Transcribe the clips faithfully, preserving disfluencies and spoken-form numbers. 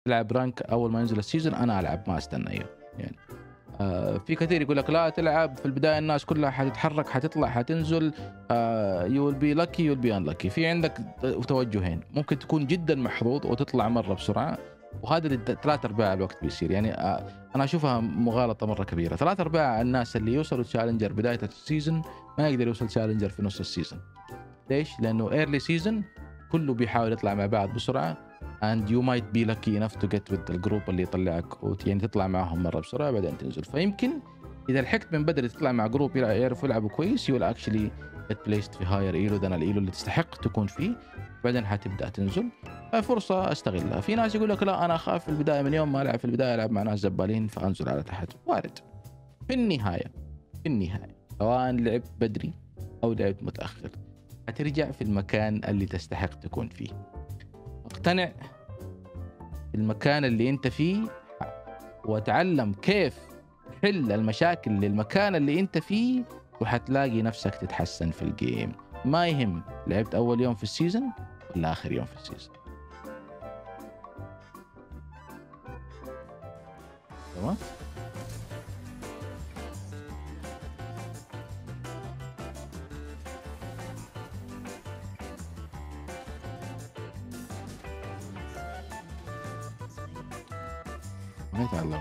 تلعب رانك اول ما ينزل السيزون انا العب ما استنى اياه يعني. آه في كثير يقول لك لا تلعب في البدايه الناس كلها حتتحرك حتطلع حتنزل، يو ويل بي لاكي يو ويل بي انلاكي. في عندك توجهين، ممكن تكون جدا محظوظ وتطلع مره بسرعه، وهذا ثلاث ارباع الوقت بيصير يعني. آه انا اشوفها مغالطه مره كبيره. ثلاث ارباع الناس اللي يوصلوا تشالنجر بدايه السيزون ما يقدر يوصل تشالنجر في نص السيزون. ليش؟ لانه ايرلي سيزون كله بيحاول يطلع مع بعض بسرعه and you might be lucky enough to get with الجروب اللي يطلعك وت- يعني تطلع معهم مره بسرعه بعدين تنزل. فيمكن اذا لحقت من بدري تطلع مع جروب يلع- يعرفوا يلعبوا كويس you will actually get placed في هاير ايلو ذان الايلو اللي تستحق تكون فيه، بعدين حتبدا تنزل. فرصه استغلها. في ناس يقول لك لا انا اخاف في البدايه من يوم ما العب في البدايه العب مع ناس زبالين فانزل على تحت. وارد. في النهايه في النهايه سواء لعبت بدري او لعبت متاخر حترجع في المكان اللي تستحق تكون فيه. اقتنع المكان اللي انت فيه وتعلم كيف تحل المشاكل للمكان اللي انت فيه وحتلاقي نفسك تتحسن في الجيم. ما يهم لعبت اول يوم في السيزون ولا اخر يوم في السيزون. تمام. ما يتعلم.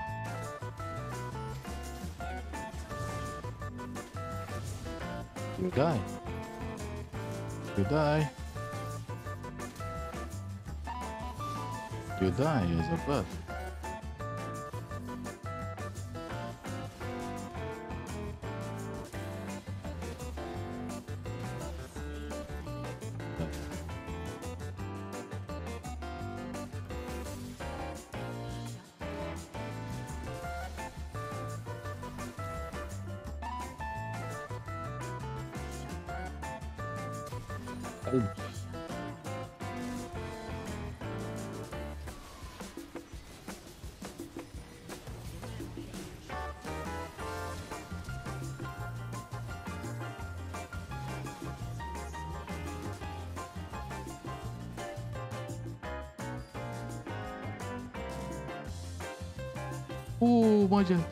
You die. You die. You die يا زبال. اوه ما جت.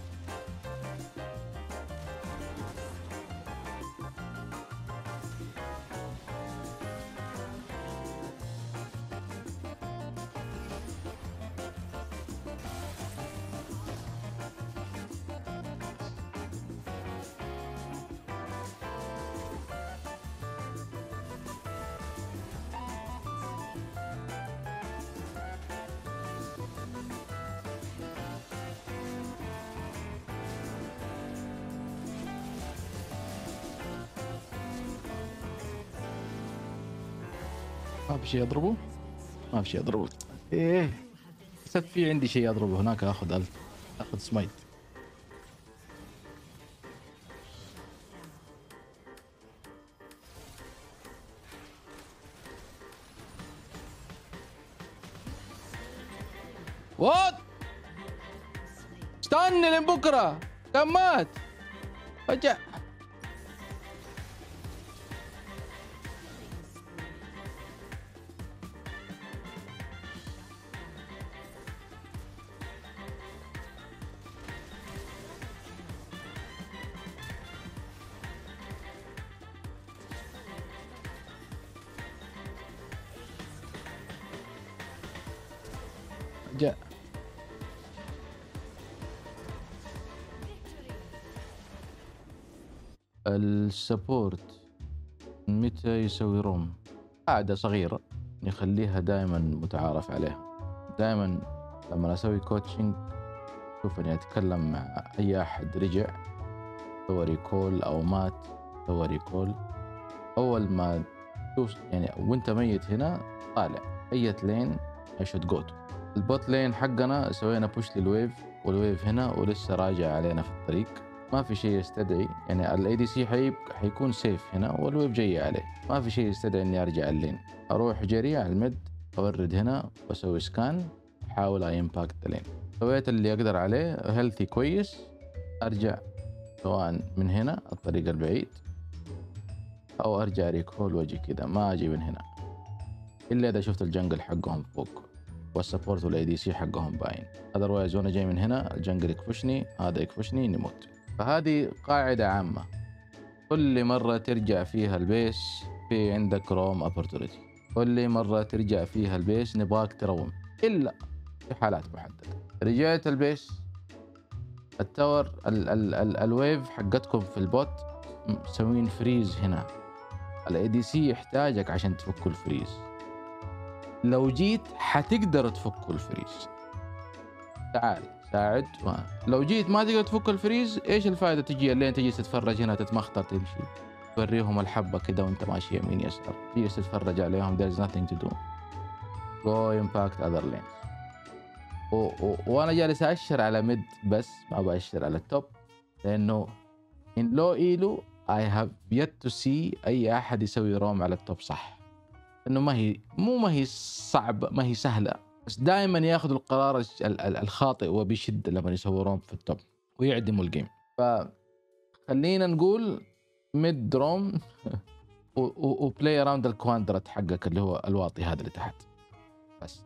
ما في شيء اضربه. ما في شيء اضربه. ايه حسيت في عندي شيء اضربه هناك. اخذ ألف. اخذ سمايت. وات استنى لين بكره كم مات فجأة. جاء السبورت متى يسوي روم؟ قاعدة صغيرة نخليها دائما متعارف عليها. دائما لما اسوي كوتشنج شوف اني اتكلم مع اي احد رجع سوى ريكول او مات سوى ريكول، اول ما توصل يعني وانت ميت هنا طالع اي لين I should go to. البوت لين حقنا سوينا بوش للويف والويف هنا ولسه راجع علينا في الطريق. ما في شيء يستدعي يعني الاي دي سي حيب حيكون سيف هنا والويف جاي عليه. ما في شيء يستدعي اني ارجع اللين. اروح جري على المد اورد هنا واسوي سكان احاول امباكت اللين. سويت اللي اقدر عليه هيلثي كويس ارجع سواء من هنا الطريق البعيد او ارجع ريكول واجي كذا ما اجي من هنا الا اذا شفت الجنجل حقهم فوق. والسبورت والاي دي سي حقهم باين. اذروايز وانا جاي من هنا الجنجل يكفشني، هذا يكفشني نموت. فهذه قاعده عامه، كل مره ترجع فيها البيس في عندك روم اوبورتونيتي، كل مره ترجع فيها البيس نبغاك تروم، الا في حالات محدده. رجعت البيس التاور ال ال ال الويف حقتكم في البوت مسوين فريز هنا، الاي دي سي يحتاجك عشان تفكوا الفريز. لو جيت حتقدر تفكوا الفريز، تعال ساعد. لو جيت ما تقدر تفك الفريز، ايش الفائده تجي اللين تجي تتفرج هنا تتمخطر تمشي توريهم الحبه كده وانت ماشي يمين يسار، تجي تتفرج عليهم there's nothing to do. go impact other lanes. و... و... وانا جالس اشر على ميد بس ما باشر على التوب، لانه in low elo I have yet to see اي احد يسوي روم على التوب صح. انه ما هي مو ما هي صعبه، ما هي سهله، بس دائما ياخذ القرار الخاطئ وبشده لما يسوي روم في التوب ويعدموا الجيم. فخلينا نقول ميد روم وبلاي اراوند الكوادرات حقك اللي هو الواطي هذا اللي تحت بس.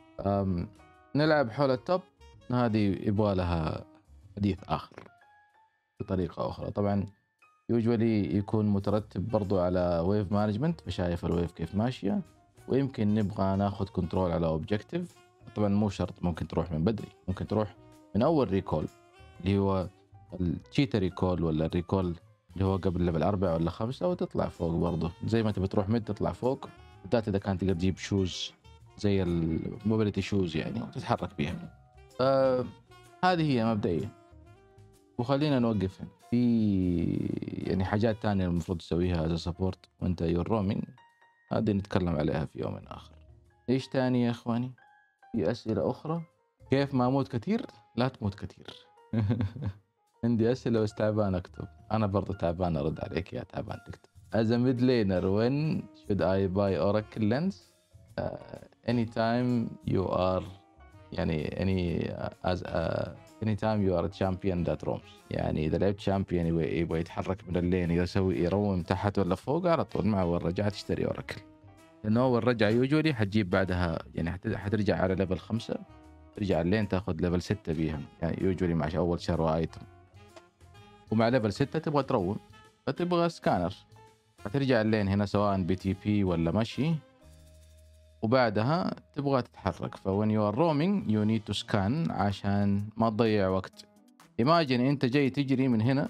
نلعب حول التوب، هذه يبغى لها حديث آخر بطريقة أخرى. طبعا يوجولي يكون مترتب برضو على ويف مانجمنت، فشايف الويف كيف ماشية، ويمكن نبغى ناخذ كنترول على اوبجكتيف. طبعا مو شرط، ممكن تروح من بدري، ممكن تروح من أول ريكول اللي هو التشيتا ريكول ولا الريكول اللي هو قبل ليفل أربعة ولا خمسة، وتطلع فوق برضو زي ما تبي تروح ميد تطلع فوق، بالذات إذا كانت تقدر تجيب شوز زي الموبيليتي شوز يعني وتتحرك بيها. آه هذه هي مبدئية. وخلينا نوقف هنا. في يعني حاجات تانية المفروض تسويها از سبورت وانت يور رومينج، هذه نتكلم عليها في يوم آخر. ايش تاني يا اخواني؟ في أسئلة أخرى؟ كيف ما أموت كثير؟ لا تموت كثير. عندي أسئلة بس تعبان أكتب. أنا برضو تعبان أرد عليك يا تعبان تكتب. As a mid laner, when should I buy Oracle Lens? Uh, anytime you are يعني any uh, as a anytime you are a champion that roams. يعني إذا لعبت champion يبغى يتحرك من اللين، إذا يسوي يروم تحت ولا فوق على طول مع أول رجعة تشتري Oracle. لأنه أول رجعة يوجولي حتجيب بعدها يعني حترجع على ليفل خمسة، ترجع اللين تاخذ ليفل ستة بيها، يعني يوجولي مع أول شروة ايتم، ومع ليفل ستة تبغى تروم فتبغى سكانر، فترجع اللين هنا سواء بي تي بي ولا مشي، وبعدها تبغى تتحرك. فوين يو ار رومينج يو نيد تو سكان عشان ما تضيع وقت. ايماجن انت جاي تجري من هنا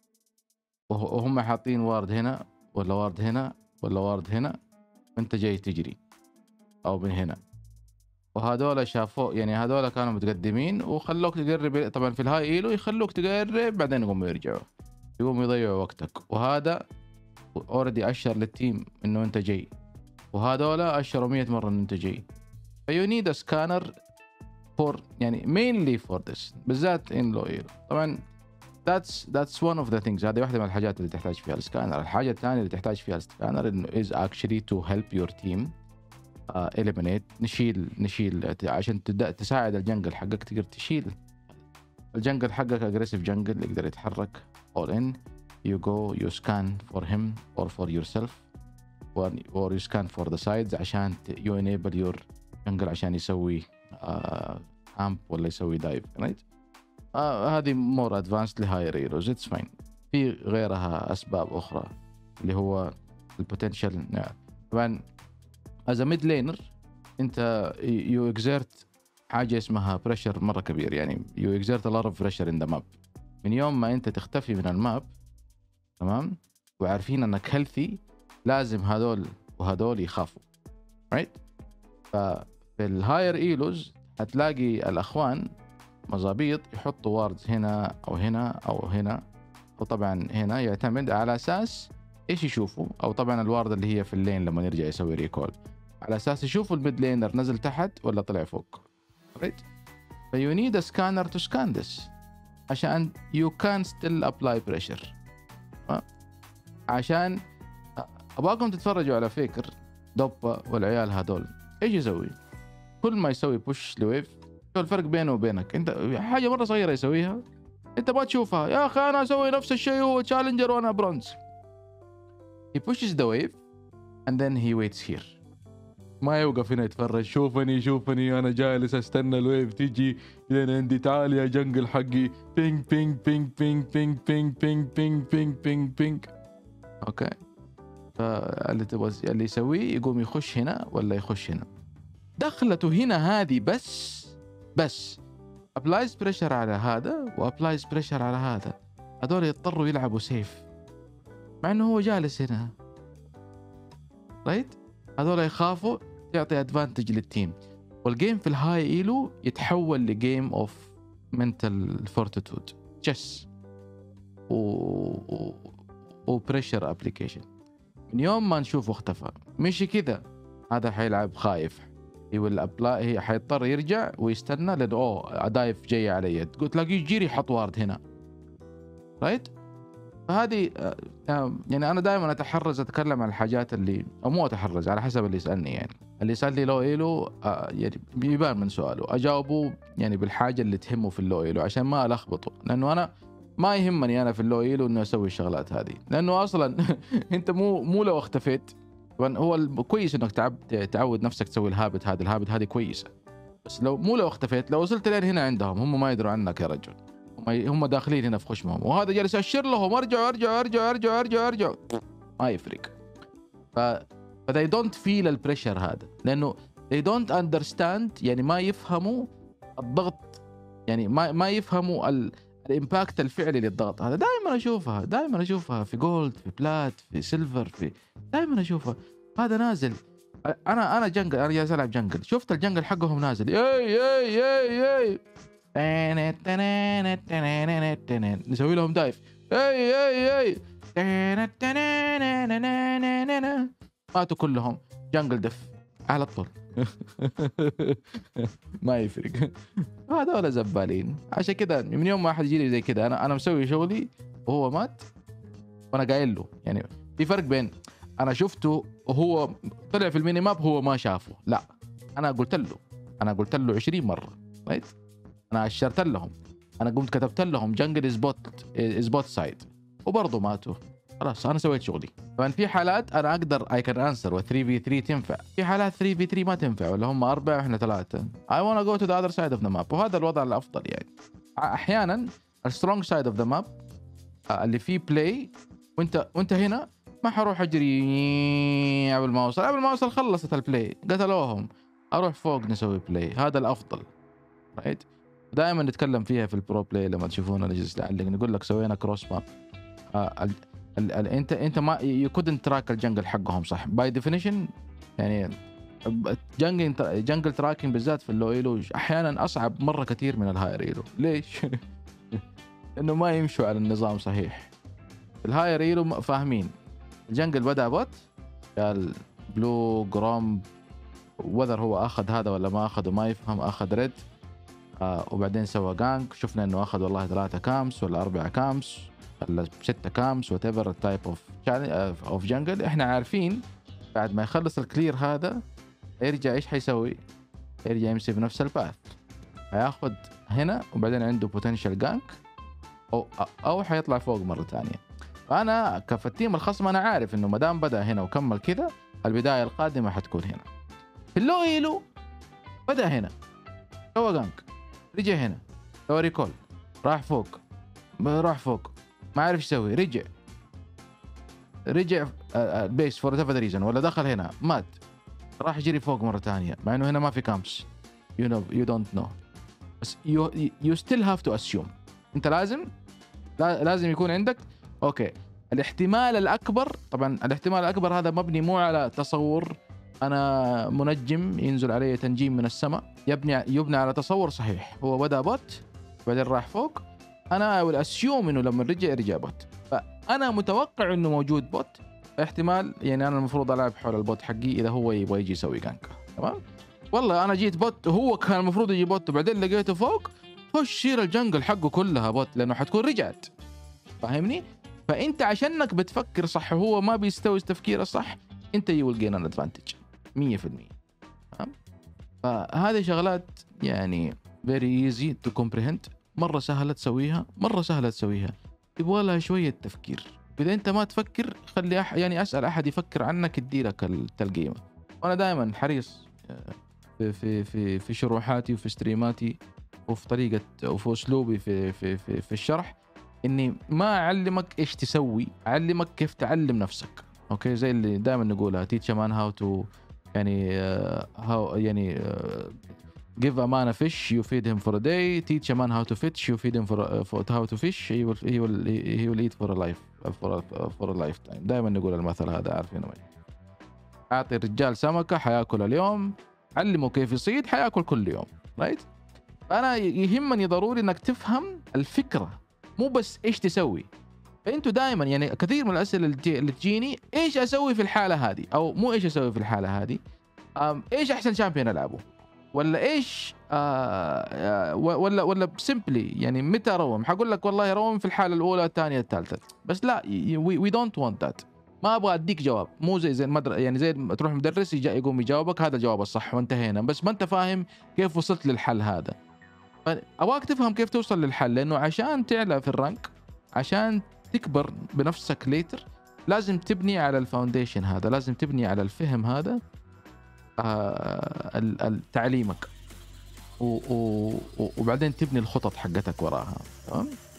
وهم حاطين وارد هنا ولا وارد هنا ولا وارد هنا، وانت جاي تجري او من هنا، وهذول شافوا يعني هذول كانوا متقدمين وخلوك تقرب. طبعا في الهاي ايلو يخلوك تقرب بعدين يقوموا يرجعوا، يقوموا يضيعوا وقتك. وهذا اوريدي اشر للتيم انه انت جاي، وهذول اشروا مية مرة انه انت جاي. فيو نيد ا سكانر فور يعني mainly for this بالذات ان لو ايلو. طبعا that's that's one of the things. هذه واحدة من الحاجات اللي تحتاج فيها السكانر. الحاجة الثانية اللي تحتاج فيها السكانر انه is actually to help your team uh, eliminate نشيل نشيل عشان تبدأ تساعد الجنجل حقك تقدر تشيل الجنجل حقك. aggressive جنجل يقدر يتحرك all in, you go you scan for him or for yourself or, or you scan for the sides عشان you enable your jungle عشان يسوي uh, amp ولا يسوي dive right. آه هذه more advanced لهاير هيروز it's fine. في غيرها أسباب أخرى اللي هو البوتنشال. طبعا as a mid laner أنت you exert حاجة اسمها pressure مرة كبير، يعني you exert a lot of pressure in the map. من يوم ما أنت تختفي من الماب تمام وعارفين أنك healthy لازم هذول وهذول يخافوا right. ففي الهاير إيلوز هتلاقي الأخوان مزابيط يحطوا واردز هنا أو هنا أو هنا، وطبعا هنا يعتمد على أساس إيش يشوفوا. أو طبعا الوارد اللي هي في اللين لما يرجع يسوي ريكول على أساس يشوفوا الميد لينر نزل تحت ولا طلع فوق right. ف you need a scanner to scan this عشان you can still apply pressure. عشان أبغاكم تتفرجوا على فكر دوبا والعيال هذول إيش يسوي. كل ما يسوي push لويف شو الفرق بينه وبينك؟ انت حاجه مره صغيره يسويها انت ما تشوفها. يا اخي انا اسوي نفس الشيء هو تشالنجر وانا برونز. he pushes the wave and then he waits here. ما يوقف هنا يتفرج، شوفني شوفني انا جالس استنى الويف تيجي لين عندي، تعال يا جنجل حقي، بينج بينج بينج بينج بينج بينج بينج بينج بينج بينج بينج. اوكي، فاللي تبغى اللي يسويه يقوم يخش هنا ولا يخش هنا. دخلته هنا هذه بس بس ابلايز بريشر على هذا وابلايز بريشر على هذا، هذول يضطروا يلعبوا سيف مع انه هو جالس هنا، رايت؟ هذول يخافوا تعطي ادفانتج للتيم، والجيم في الهاي ايلو يتحول لجيم اوف منتال فورتيتود تشيس و وبريشر ابليكيشن. من يوم ما نشوفه اختفى مش كذا، هذا حيلعب خايف، يقول ابلاي، هي حيضطر يرجع ويستنى لأن اوه دايف جاي علي، تقول تلاقيه يجري يحط وارد هنا، رايت؟ فهذه يعني انا دائما اتحرز اتكلم عن الحاجات اللي، او مو اتحرز على حسب اللي يسالني، يعني اللي يسالني لو ايلو يعني بيبان من سؤاله اجاوبه يعني بالحاجه اللي تهمه في اللو ايلو عشان ما الخبطه، لانه انا ما يهمني انا في اللو ايلو انه اسوي الشغلات هذه، لانه اصلا انت مو مو لو اختفيت، طبعا هو كويس انك تعب تعود نفسك تسوي الهابت هذا، الهابت هذه كويسه، بس لو مو لو اختفيت، لو وصلت لين هنا عندهم هم ما يدروا عنك يا رجل، هم داخلين هنا في خشمهم، وهذا جالس يأشر لهم ارجعوا ارجعوا ارجعوا ارجعوا ارجعوا ارجعوا، ما يفرق. ف ف they don't feel البريشر هذا، لانه they don't understand، يعني ما يفهموا الضغط، يعني ما ما يفهموا ال... الامباكت الفعلي للضغط هذا. دائما اشوفها دائما اشوفها في جولد، في بلات، في سيلفر، في دائما اشوفها هذا نازل. انا انا جنجل، انا جالس العب جنجل، شفت الجنجل حقهم نازل، اي اي اي اي نسوي لهم دايف، اي اي اي ماتوا كلهم، جنجل دف على طول. ما يفرق، هذول زبالين. عشان كذا من يوم ما احد يجي لي زي كذا، انا انا مسوي شغلي وهو مات وانا قايل له، يعني في فرق بين انا شفته وهو طلع في الميني ماب هو ما شافه، لا انا قلت له انا قلت له عشرين مره، رايت؟ انا اشرت لهم، انا قمت كتبت لهم جنجل سبوت سبوت سايد وبرضه ماتوا، خلاص انا سويت شغلي. طبعا في حالات انا اقدر اي كان انسر و3 في ثري تنفع، في حالات ثري في ثري ما تنفع، ولا هم اربعه واحنا ثلاثه، I wanna go to the other side of the map، وهذا الوضع الافضل. يعني احيانا السترونج سايد اوف ذا ماب اللي فيه بلاي، وانت وانت هنا ما حروح اجري قبل ما اوصل، قبل ما اوصل خلصت البلاي قتلوهم، اروح فوق نسوي بلاي، هذا الافضل، رايت؟ دائما نتكلم فيها في البرو بلاي لما تشوفونا نجلس نعلق نقول لك سوينا كروس ماب. آه ال ال ال انت انت ما يو كودنت تراك الجنجل حقهم صح باي ديفينيشن، يعني جنجل جنجل تراكين بالذات في اللو ايلو احيانا اصعب مره كثير من الهاير ايلو. ليش؟ انه ما يمشوا على النظام صحيح. الهاير ايلو فاهمين الجنجل بدا بوت قال بلو جروم، وذر هو اخذ هذا ولا ما اخذ وما يفهم، اخذ ريد آه وبعدين سوى جانك، شفنا انه اخذ والله ثلاثة كامس ولا أربعة كامس ولا ستة كامس واتيفر التايب اوف اوف جنجل. احنا عارفين بعد ما يخلص الكلير هذا يرجع ايش حيسوي؟ يرجع يمشي بنفس الباث، هياخذ هنا وبعدين عنده بوتنشال جانك او او حيطلع فوق مره ثانيه. فانا كفتيم الخصم انا عارف انه ما دام بدا هنا وكمل كذا البدايه القادمه حتكون هنا. في اللو ايلو بدا هنا سوى جانك، رجع هنا سوى ريكول، راح فوق راح فوق ما عارف ايش يسوي، رجع رجع بيس فور ذا ريزن، ولا دخل هنا مات راح يجري فوق مره ثانيه مع انه هنا ما في كامبس. you know you don't know بس you, you still have to assume. انت لازم لازم يكون عندك اوكي الاحتمال الاكبر. طبعا الاحتمال الاكبر هذا مبني مو على تصور انا منجم ينزل عليه تنجيم من السماء، يبني يبنى على تصور صحيح. هو بدا بوت بعدين راح فوق، انا اول اسيوم انه لما رجع يرجع بوت، فانا متوقع انه موجود بوت. احتمال يعني انا المفروض العب حول البوت حقي اذا هو يبغى يجي يسوي جانك، تمام؟ والله انا جيت بوت وهو كان المفروض يجي بوت وبعدين لقيته فوق، خش شير الجنجل حقه كلها بوت لانه حتكون رجعت، فاهمني؟ فانت عشانك بتفكر صح وهو ما بيستوي التفكير الصح، انت يو ويل جين ان ادفانتج مية بالمية. تمام؟ فهذه شغلات يعني very easy to comprehend، مرة سهلة تسويها، مرة سهلة تسويها، يبغى لها شوية تفكير. إذا أنت ما تفكر خلي أح يعني أسأل أحد يفكر عنك يدي لك التلقيمة، وانا دائما حريص في في في في شروحاتي وفي ستريماتي وفي طريقه وفي اسلوبي في في في, في الشرح اني ما اعلمك ايش تسوي، اعلمك كيف تعلم نفسك. اوكي، زي اللي دائما نقولها teach a man how to يعني uh, how يعني uh, give a man a fish you feed him for a day, teach a man how to fish you feed him for, a, for how to fish he will he will he will eat for a life for a, for a lifetime. دائما نقول المثل هذا، عارفينه؟ اعطي الرجال سمكه حياكل اليوم، علمه كيف يصيد حياكل كل يوم. رايت؟ انا يهمني ضروري انك تفهم الفكره، مو بس ايش تسوي. فانتوا دائما يعني كثير من الاسئله اللي تجيني ايش اسوي في الحاله هذه، او مو ايش اسوي في الحاله هذه، ايش احسن شامبيون العبه، ولا ايش آه ولا ولا سيمبلي يعني متى روم. حقول لك والله روم في الحاله الاولى الثانيه الثالثه، بس لا، وي دونت وانت ذات. ما ابغى اديك جواب، مو زي زي المدرسه يعني، زي تروح مدرس يقوم يجاوبك هذا الجواب الصح وانتهينا، بس ما انت فاهم كيف وصلت للحل هذا. ابغاك تفهم كيف توصل للحل، لانه عشان تعلى في الرانك، عشان تكبر بنفسك ليتر، لازم تبني على الفاونديشن هذا، لازم تبني على الفهم هذا آه تعليمك، وبعدين تبني الخطط حقتك وراها. تمام؟